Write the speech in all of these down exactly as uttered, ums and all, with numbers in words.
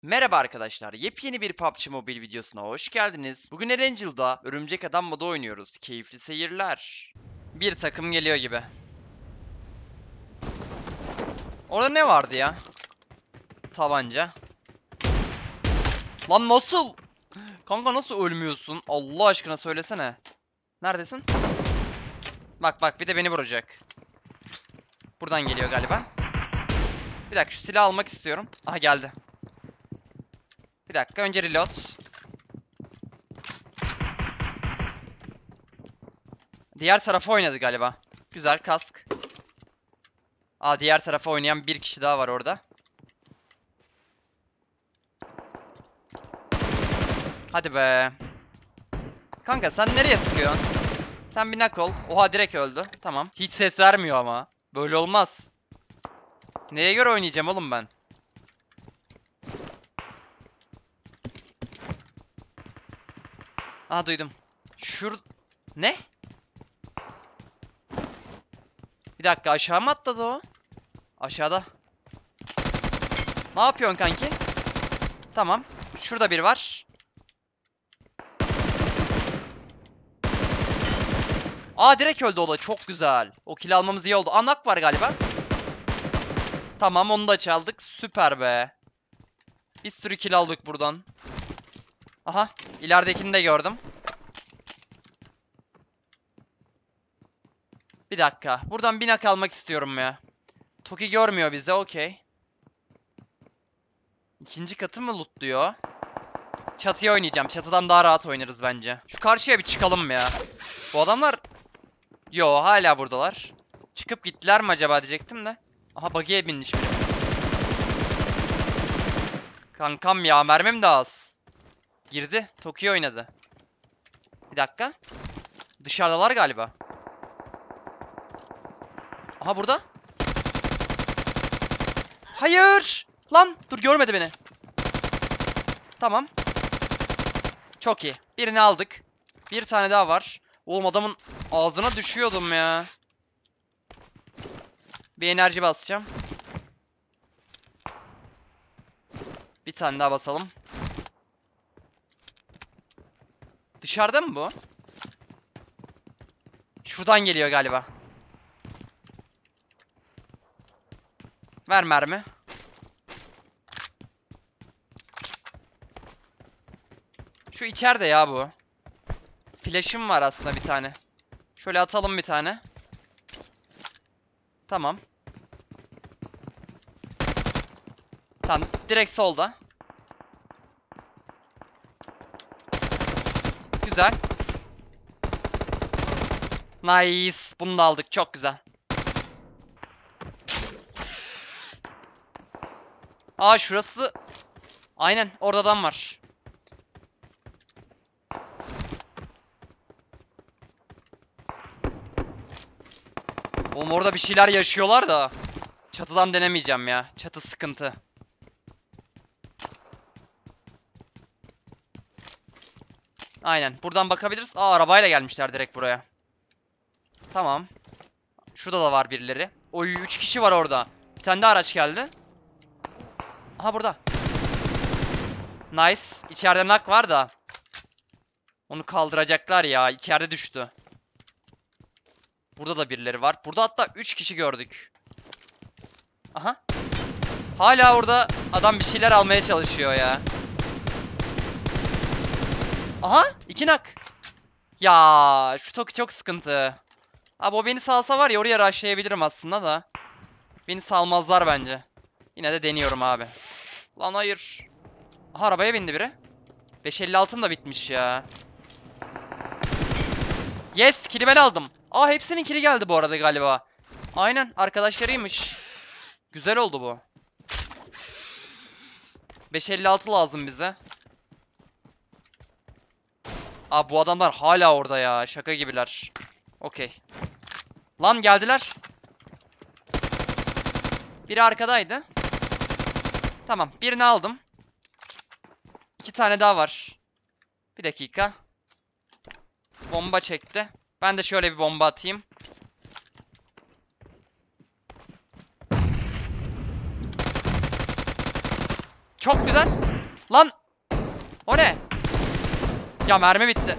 Merhaba arkadaşlar, yepyeni bir P U B G Mobile videosuna hoş geldiniz. Bugün Erangel'da Örümcek Adam modu oynuyoruz. Keyifli seyirler. Bir takım geliyor gibi. Orada ne vardı ya? Tabanca. Lan nasıl? Kanka nasıl ölmüyorsun? Allah aşkına söylesene. Neredesin? Bak bak, bir de beni vuracak. Buradan geliyor galiba. Bir dakika, şu silahı almak istiyorum. Aha, geldi. Bir dakika, önce reload. Diğer tarafa oynadı galiba. Güzel kask. Aa, diğer tarafa oynayan bir kişi daha var orada. Hadi be. Kanka sen nereye sıkıyorsun? Sen bir nak ol. Oha, direkt öldü. Tamam. Hiç ses vermiyor ama. Böyle olmaz. Neye göre oynayacağım oğlum ben? Aa, duydum. Şur... Ne? Bir dakika, aşağı mı atladı o? Aşağıda. Ne yapıyorsun kanki? Tamam. Şurada bir var. Aa, direkt öldü o da. Çok güzel. O kill almamız iyi oldu. Aa, nak var galiba. Tamam, onu da çaldık. Süper be. Bir sürü kill aldık buradan. Aha, ileridekini de gördüm. Bir dakika. Buradan bir nak almak istiyorum ya. Toki görmüyor bizi. Okey. İkinci katı mı lootluyor? Çatıya oynayacağım. Çatıdan daha rahat oynarız bence. Şu karşıya bir çıkalım ya. Bu adamlar... Yo, hala buradalar. Çıkıp gittiler mi acaba diyecektim de. Aha, buggy'e binmiş biri. Kankam ya, mermim de az. Girdi. Toki oynadı. Bir dakika. Dışarıdalar galiba. Aha, burada. Hayır. Lan dur, görmedi beni. Tamam. Çok iyi. Birini aldık. Bir tane daha var. Oğlum, adamın ağzına düşüyordum ya. Bir enerji basacağım. Bir tane daha basalım. Dışarıda mı bu? Şuradan geliyor galiba. Ver mermi. Şu içeride ya bu. Flash'ım var aslında bir tane. Şöyle atalım bir tane. Tamam. Tamam, direkt solda. Güzel. Nice. Bunu da aldık. Çok güzel. Aa, şurası. Aynen, orada adam var. Oğlum, orada bir şeyler yaşıyorlar da. Çatıdan denemeyeceğim ya. Çatı sıkıntı. Aynen. Buradan bakabiliriz. Aa, arabayla gelmişler direkt buraya. Tamam. Şurada da var birileri. Oy, üç kişi var orada. Bir tane de araç geldi. Aha, burada. Nice. İçeride nak var da. Onu kaldıracaklar ya. İçeride düştü. Burada da birileri var. Burada hatta üç kişi gördük. Aha. Hala orada adam bir şeyler almaya çalışıyor ya. Aha, iki nak. Ya şu Toki çok sıkıntı. Abi, o beni salsa var ya, oraya rushlayabilirim aslında da. Beni salmazlar bence. Yine de deniyorum abi. Lan hayır. Aha, arabaya bindi biri. beş elli altım da bitmiş ya. Yes, kill'i ben aldım. Aa, hepsinin kill'i geldi bu arada galiba. Aynen, arkadaşlarıymış. Güzel oldu bu. beş elli altı lazım bize. Aa, bu adamlar hala orada ya. Şaka gibiler. Okey. Lan geldiler. Biri arkadaydı. Tamam, birini aldım. İki tane daha var. Bir dakika. Bomba çekti. Ben de şöyle bir bomba atayım. Çok güzel. Lan! O ne? Ya mermi bitti.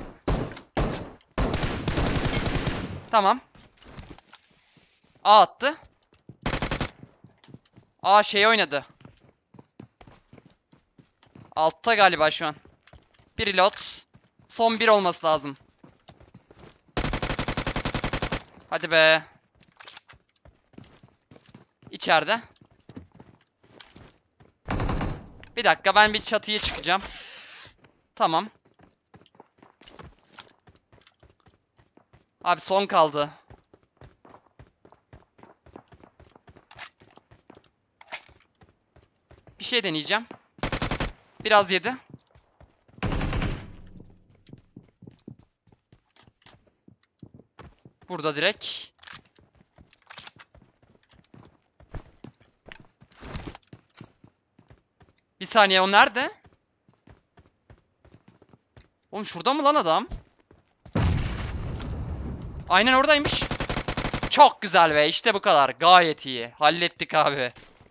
Tamam. A attı. A şey oynadı. Altta galiba şu an. Bir reload. Son bir olması lazım. Hadi be. İçeride. Bir dakika, ben bir çatıya çıkacağım. Tamam. Abi son kaldı. Bir şey deneyeceğim. Biraz yedi. Burada direkt. Bir saniye, o nerede? Oğlum şurada mı lan adam? Aynen oradaymış. Çok güzel be, işte bu kadar. Gayet iyi. Hallettik abi.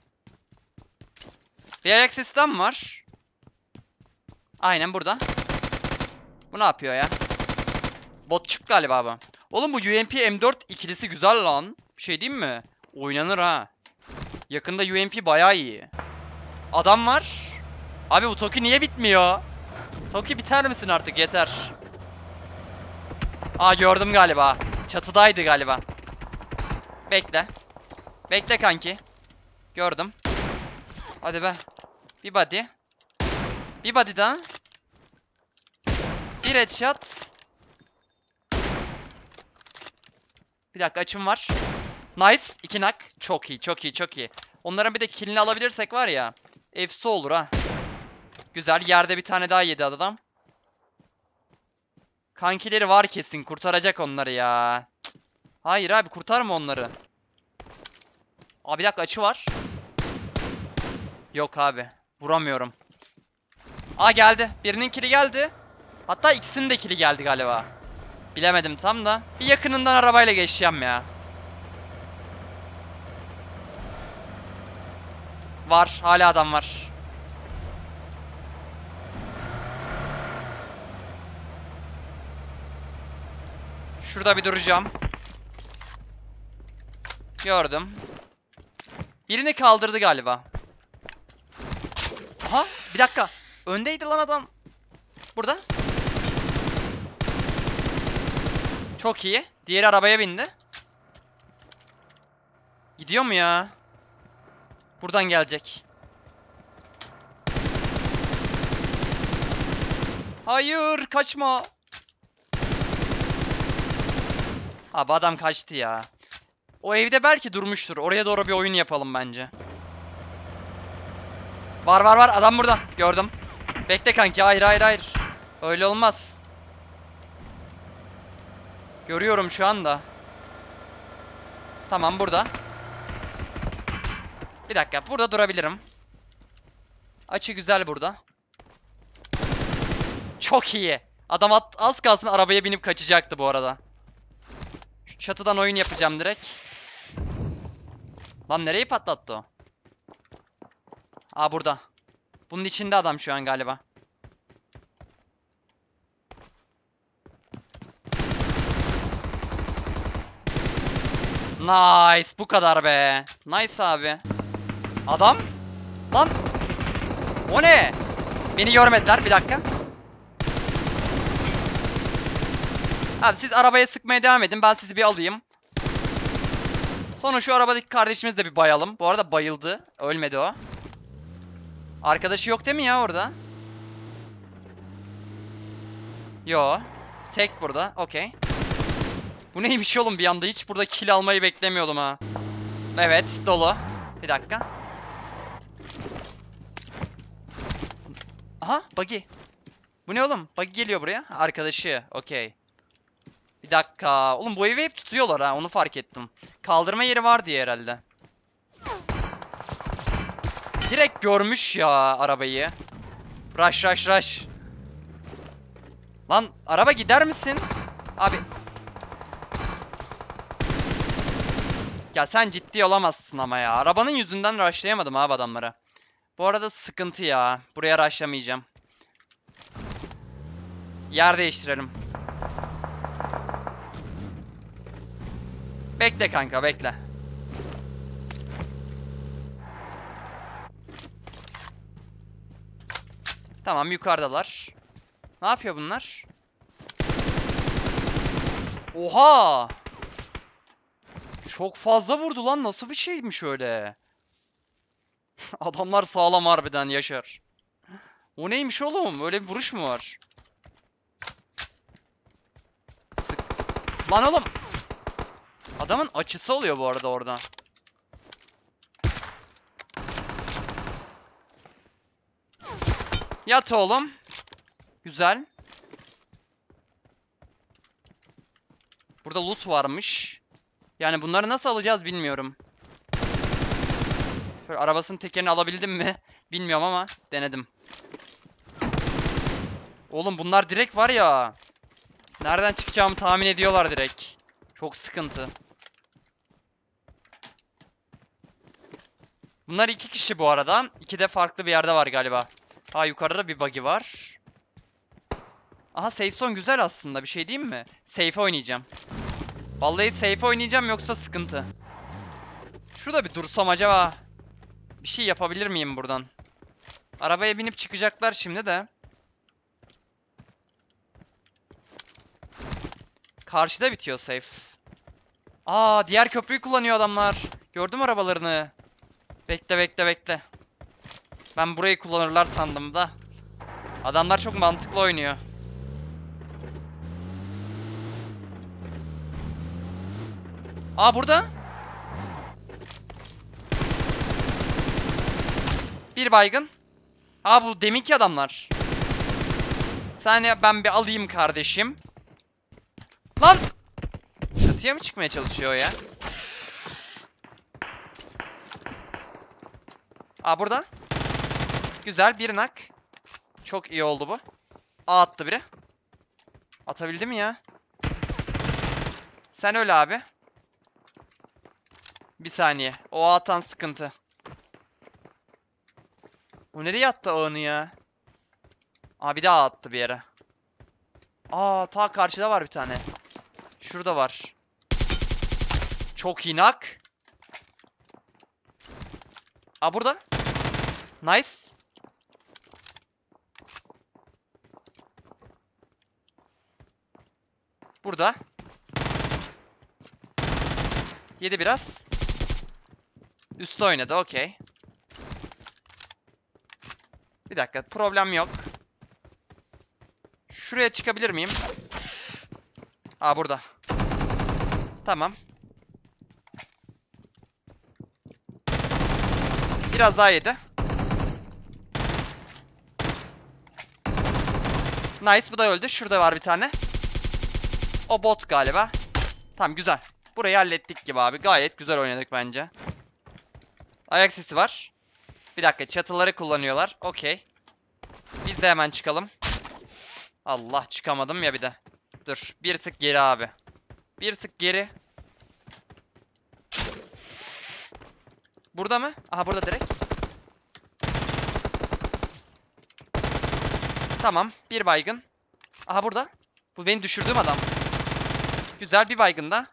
Bir ayak sistem var. Aynen burada. Bu ne yapıyor ya? Botçuk galiba bu. Oğlum bu U M P M dört ikilisi güzel lan. Bir şey diyeyim mi? Oynanır ha. Yakında U M P bayağı iyi. Adam var. Abi bu Toki niye bitmiyor? Toki biter misin artık, yeter. Aa gördüm galiba. Çatıdaydı galiba. Bekle. Bekle kanki. Gördüm. Hadi be. Bir body. Bir body daha. Bir headshot. Bir dakika, açım var. Nice. İki knock. Çok iyi, çok iyi, çok iyi. Onların bir de killini alabilirsek var ya. Efsi olur ha. Güzel. Yerde bir tane daha yedi adam. Kankileri var kesin. Kurtaracak onları ya. Cık. Hayır abi, kurtarma onları. Abi bir dakika, açı var. Yok abi. Vuramıyorum. Aa geldi. Birinin kili geldi. Hatta ikisinin de kili geldi galiba. Bilemedim tam da. Bir yakınından arabayla geçeceğim ya. Var. Hala adam var. Şurada bir duracağım. Gördüm. Birini kaldırdı galiba. Aha bir dakika. Öndeydi lan adam. Burada. Çok iyi. Diğeri arabaya bindi. Gidiyor mu ya? Buradan gelecek. Hayır, kaçma. Abi adam kaçtı ya. O evde belki durmuştur. Oraya doğru bir oyun yapalım bence. Var var var, adam burada. Gördüm. Bekle kanki, hayır hayır hayır. Öyle olmaz. Görüyorum şu anda. Tamam, burada. Bir dakika, burada durabilirim. Açı güzel burada. Çok iyi. Adam at, az kalsın arabaya binip kaçacaktı bu arada. Şu çatıdan oyun yapacağım direkt. Lan nereyi patlattı o? Aa burada. Bunun içinde adam şu an galiba. Nice, bu kadar be. Nice abi. Adam. Lan. O ne? Beni görmediler, bir dakika. Abi siz arabaya sıkmaya devam edin, ben sizi bir alayım. Sonra şu arabadaki kardeşimizi de bir bayalım. Bu arada bayıldı. Ölmedi o. Arkadaşı yok değil mi ya orada? Yo. Tek burada. Okey. Bu neymiş oğlum, bir anda hiç burada kill almayı beklemiyordum ha. Evet, dolu. Bir dakika. Aha, buggy. Bu ne oğlum? Buggy geliyor buraya. Arkadaşı. Okey. Bir dakika. Oğlum bu evi hep tutuyorlar ha. Onu fark ettim. Kaldırma yeri var diye herhalde. Direkt görmüş ya arabayı. Rush rush rush. Lan araba gider misin? Abi. Ya sen ciddi olamazsın ama ya. Arabanın yüzünden rushlayamadım abi adamlara. Bu arada sıkıntı ya. Buraya rushlamayacağım. Yer değiştirelim. Bekle kanka, bekle. Tamam, yukarıdalar. Ne yapıyor bunlar? Oha! Çok fazla vurdu lan. Nasıl bir şeymiş öyle? Adamlar sağlam harbiden Yaşar. O neymiş oğlum? Öyle bir vuruş mu var? Sık. Lan oğlum! Adamın açısı oluyor bu arada orada. Yat oğlum. Güzel. Burada loot varmış. Yani bunları nasıl alacağız bilmiyorum. Şöyle arabasının tekerini alabildim mi? Bilmiyorum ama denedim. Oğlum bunlar direkt var ya. Nereden çıkacağımı tahmin ediyorlar direkt. Çok sıkıntı. Bunlar iki kişi bu arada. İki de farklı bir yerde var galiba. Ha, yukarıda bir buggy var. Aha, safe zone güzel aslında. Bir şey diyeyim mi? Safe oynayacağım. Vallahi safe oynayacağım, yoksa sıkıntı. Şurada bir dursam acaba. Bir şey yapabilir miyim buradan? Arabaya binip çıkacaklar şimdi de. Karşıda bitiyor safe. Aa, diğer köprüyü kullanıyor adamlar. Gördüm arabalarını. Bekle bekle bekle. Ben burayı kullanırlar sandım da. Adamlar çok mantıklı oynuyor. Aa, burada. Bir baygın. Aa, bu deminki adamlar. Saniye, ben bir alayım kardeşim. Lan! Çatıya mı çıkmaya çalışıyor ya? Aa, burada. Güzel, bir nak. Çok iyi oldu bu. A attı biri. Atabildi mi ya? Sen öyle abi. Bir saniye. O A atan sıkıntı. O nereye attı ağını ya? Aa, bir daha attı bir yere. Aa, ta karşıda var bir tane. Şurada var. Çok iyi nak. Aa, burada. Nice. Burada. Yedi biraz. Üstü oynadı, okey. Bir dakika, problem yok. Şuraya çıkabilir miyim? Aa, burada. Tamam. Biraz daha yedi. Nice, bu da öldü. Şurada var bir tane. O bot galiba. Tamam, güzel. Burayı hallettik gibi abi. Gayet güzel oynadık bence. Ayak sesi var. Bir dakika, çatıları kullanıyorlar. Okey. Biz de hemen çıkalım. Allah, çıkamadım ya bir de. Dur, bir tık geri abi. Bir tık geri. Burada mı? Aha, burada direkt. Tamam, bir baygın. Aha, burada. Bu benim düşürdüğüm adam. Güzel, bir baygın da.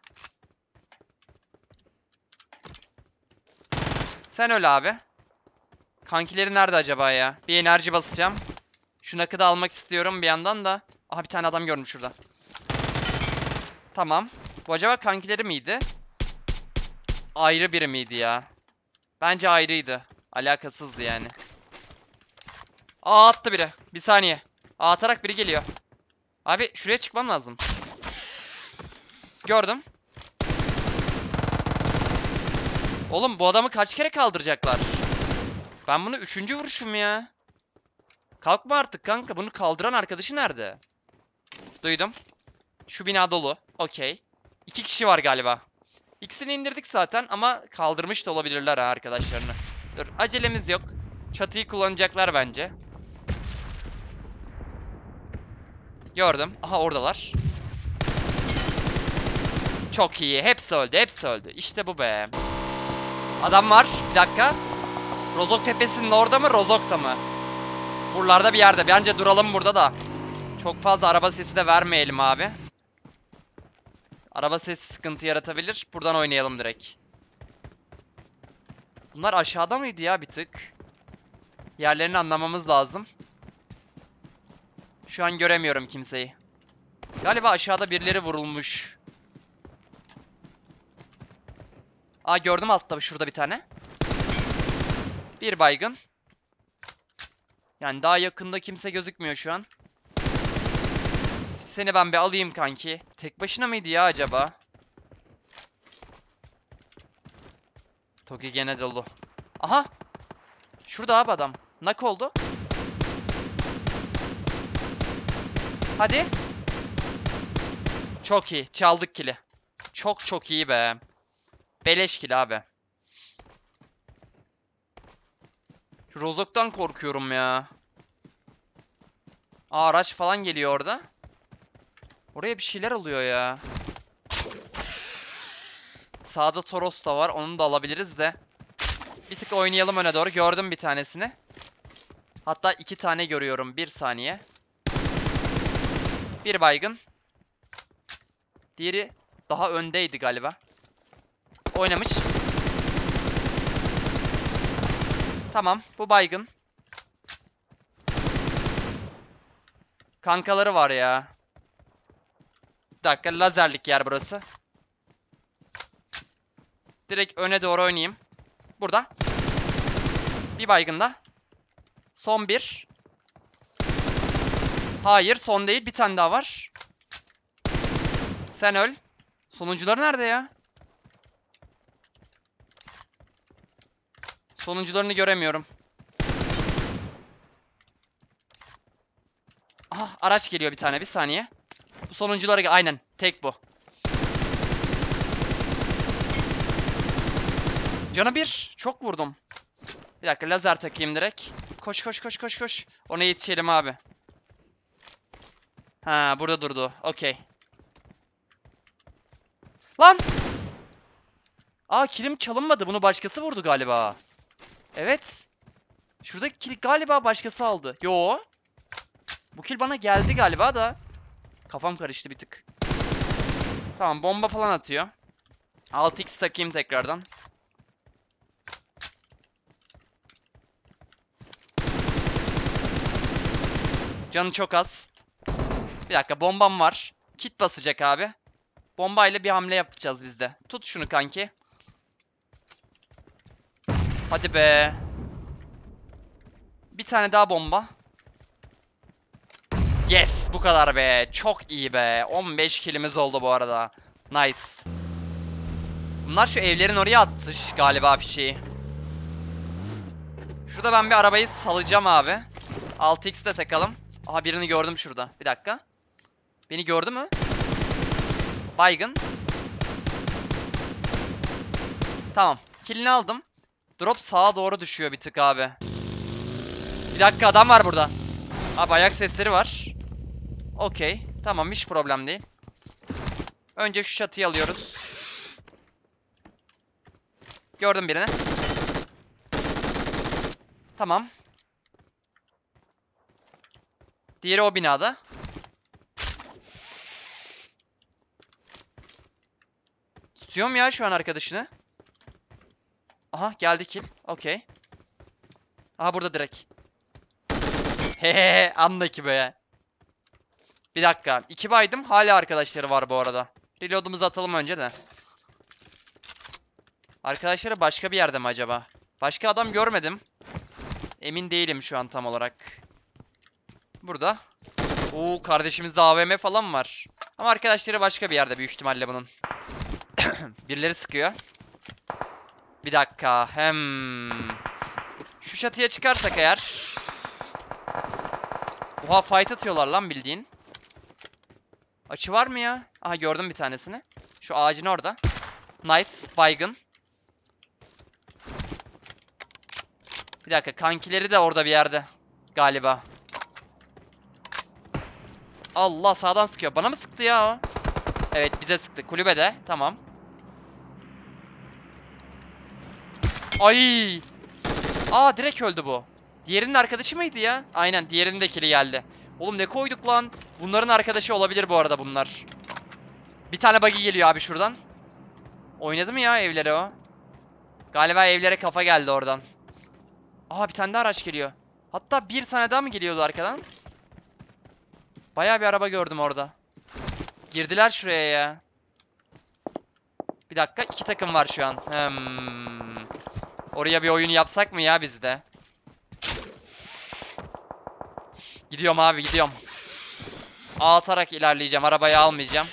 Sen öyle abi. Kankileri nerede acaba ya? Bir enerji basacağım. Şu nakıdı almak istiyorum bir yandan da. Aha, bir tane adam görmüş şurada. Tamam. Bu acaba kankileri miydi? Ayrı biri miydi ya? Bence ayrıydı. Alakasızdı yani. Aa, attı biri. Bir saniye. Aa, atarak biri geliyor. Abi, şuraya çıkmam lazım. Gördüm. Oğlum, bu adamı kaç kere kaldıracaklar? Ben bunu üçüncü vuruşum ya. Kalkma artık kanka. Bunu kaldıran arkadaşı nerede? Duydum. Şu bina dolu. Okey. İki kişi var galiba. İkisini indirdik zaten ama kaldırmış da olabilirler ha arkadaşlarını. Dur, acelemiz yok. Çatıyı kullanacaklar bence. Gördüm. Aha, oradalar. Çok iyi. Hepsi öldü. Hepsi öldü. İşte bu be. Adam var. Bir dakika. Rozok tepesinin orada mı, Rozok'ta mı? Buralarda bir yerde. Bence duralım burada da. Çok fazla araba sesi de vermeyelim abi. Araba sesi sıkıntı yaratabilir. Buradan oynayalım direkt. Bunlar aşağıda mıydı ya bir tık? Yerlerini anlamamız lazım. Şu an göremiyorum kimseyi. Galiba aşağıda birileri vurulmuş. Aa, gördüm altta şurada bir tane. Bir baygın. Yani daha yakında kimse gözükmüyor şu an. Seni ben bir alayım kanki. Tek başına mıydı ya acaba? Toki gene dolu. Aha! Şurada abi adam. Nak oldu. Hadi. Çok iyi. Çaldık kili. Çok çok iyi be. Beleş kill abi. Şu Rozok'tan korkuyorum ya. Aa, araç falan geliyor orada. Oraya bir şeyler oluyor ya. Sağda Toros da var. Onu da alabiliriz de. Bir tık oynayalım öne doğru. Gördüm bir tanesini. Hatta iki tane görüyorum. Bir saniye. Bir baygın. Diğeri daha öndeydi galiba. Oynamış. Tamam. Bu baygın. Kankaları var ya. Bir dakika. Lazerlik yer burası. Direkt öne doğru oynayayım. Burada. Bir baygın da. Son bir. Hayır, son değil. Bir tane daha var. Sen öl. Sonuncuları nerede ya? Sonuncularını göremiyorum. Aha, araç geliyor bir tane. Bir saniye. Bu sonuncuları aynen. Tek bu. Canı bir. Çok vurdum. Bir dakika, lazer takayım direkt. Koş koş koş koş koş. Ona yetişelim abi. Ha, burada durdu. Okey. Lan! Aa, kilim çalınmadı. Bunu başkası vurdu galiba. Evet. Şuradaki kill galiba başkası aldı. Yo. Bu kill bana geldi galiba da. Kafam karıştı bir tık. Tamam, bomba falan atıyor. altı x takayım tekrardan. Canı çok az. Bir dakika, bombam var. Kit basacak abi. Bombayla bir hamle yapacağız biz de. Tut şunu kanki. Hadi be. Bir tane daha bomba. Yes, bu kadar be. Çok iyi be. on beş killimiz oldu bu arada. Nice. Bunlar şu evlerin oraya attı galiba bir şeyi. Şurada ben bir arabayı salacağım abi. altı x de takalım. Aha, birini gördüm şurada. Bir dakika. Beni gördü mü? Baygın. Tamam. Killini aldım. Drop sağa doğru düşüyor bir tık abi. Bir dakika, adam var burada. Abi, ayak sesleri var. Okey. Tamam, hiç problem değil. Önce şu çatıyı alıyoruz. Gördüm birini. Tamam. Diğeri o binada. Tutuyorum ya şu an arkadaşını. Aha, geldi kill. Okey. Aha, burada direkt. Hehehe, andaki be. Bir dakika. İki baydım. Hala arkadaşları var bu arada. Reload'umuzu atalım önce de. Arkadaşları başka bir yerde mi acaba? Başka adam görmedim. Emin değilim şu an tam olarak. Burada. Oo, kardeşimizde A V M falan var. Ama arkadaşları başka bir yerde büyük ihtimalle bunun. Birileri sıkıyor. Bir dakika. Hem. Şu çatıya çıkarsak eğer. Oha, fight atıyorlar lan bildiğin. Açı var mı ya? Aha, gördüm bir tanesini. Şu ağacın orada. Nice. Baygın. Bir dakika. Kankileri de orada bir yerde. Galiba. Allah, sağdan sıkıyor. Bana mı sıktı ya o? Evet, bize sıktı. Kulübede. Tamam. Ay. Aa direkt öldü bu. Diğerinin arkadaşı mıydı ya? Aynen diğerinin de kili geldi. Oğlum ne koyduk lan? Bunların arkadaşı olabilir bu arada bunlar. Bir tane buggy geliyor abi şuradan. Oynadı mı ya evlere o? Galiba evlere kafa geldi oradan. Aha bir tane daha araç geliyor. Hatta bir tane daha mı geliyordu arkadan? Bayağı bir araba gördüm orada. Girdiler şuraya ya. Bir dakika iki takım var şu an. Hmm. Oraya bir oyun yapsak mı ya biz de? Gidiyorum abi gidiyorum. A atarak ilerleyeceğim. Arabayı almayacağım.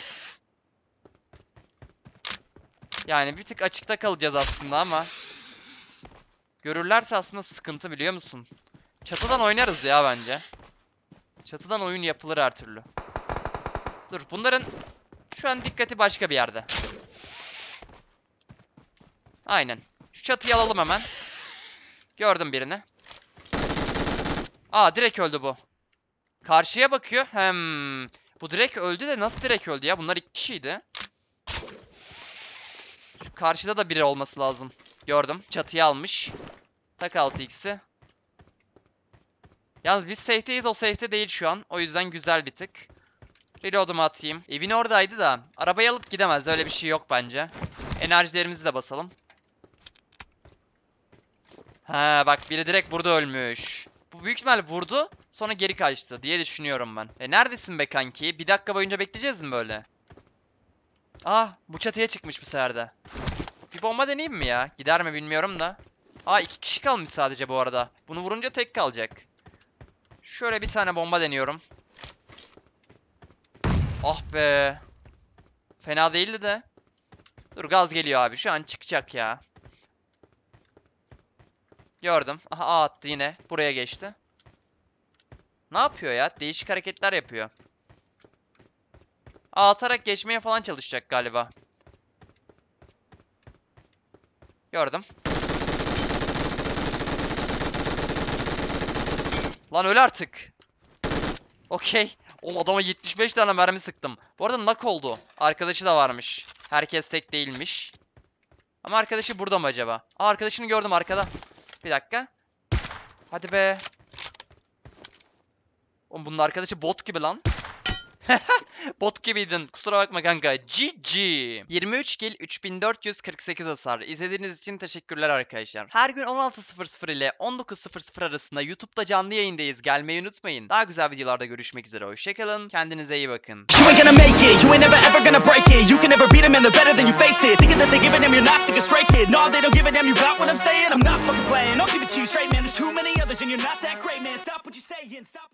Yani bir tık açıkta kalacağız aslında ama. Görürlerse aslında sıkıntı biliyor musun? Çatıdan oynarız ya bence. Çatıdan oyun yapılır her türlü. Dur bunların şu an dikkati başka bir yerde. Aynen. Şu çatıyı alalım hemen. Gördüm birini. Aa direkt öldü bu. Karşıya bakıyor. Hem bu direkt öldü de nasıl direkt öldü ya? Bunlar iki kişiydi. Şu karşıda da biri olması lazım. Gördüm. Çatıyı almış. Tak altı x'i. Yalnız biz safe'teyiz. O safe'te değil şu an. O yüzden güzel bir tık. Reload'umu atayım. Evin oradaydı da. Arabayı alıp gidemez. Öyle bir şey yok bence. Enerjilerimizi de basalım. Ha bak biri direkt burada ölmüş. Bu büyük ihtimal vurdu. Sonra geri kaçtı diye düşünüyorum ben. E neredesin be kanki? Bir dakika boyunca bekleyeceğiz mi böyle? Ah bu çatıya çıkmış bu sefer de. Bir bomba deneyeyim mi ya? Gider mi bilmiyorum da. Aa iki kişi kalmış sadece bu arada. Bunu vurunca tek kalacak. Şöyle bir tane bomba deniyorum. Ah be. Fena değildi de. Dur gaz geliyor abi. Şu an çıkacak ya. Gördüm. Aha A attı yine. Buraya geçti. Ne yapıyor ya? Değişik hareketler yapıyor. A atarak geçmeye falan çalışacak galiba. Gördüm. Lan öl artık. Okey. Oğlum adama yetmiş beş tane mermi sıktım. Bu arada knock oldu. Arkadaşı da varmış. Herkes tek değilmiş. Ama arkadaşı burada mı acaba? Aa arkadaşını gördüm arkada. Bir dakika. Hadi be. Oğlum bunun arkadaşı bot gibi lan. Bot gibiydin. Kusura bakma kanka. G G. yirmi üç kill üç bin dört yüz kırk sekiz hasar. İzlediğiniz için teşekkürler arkadaşlar. Her gün on altı sıfır sıfır ile on dokuz sıfır sıfır arasında YouTube'da canlı yayındayız. Gelmeyi unutmayın. Daha güzel videolarda görüşmek üzere. Hoşçakalın. Kendinize iyi bakın. You ain't gonna make it. You ain't never ever gonna break it. You can never beat them and they're better than you face it. Thinking that they're giving them, you're not thinking straight, kid. No, they don't give a damn. You got what I'm saying? I'm not fucking playing. I'll give it to you straight, man. There's too many others and you're not that great, man. Stop what you're saying. Stop.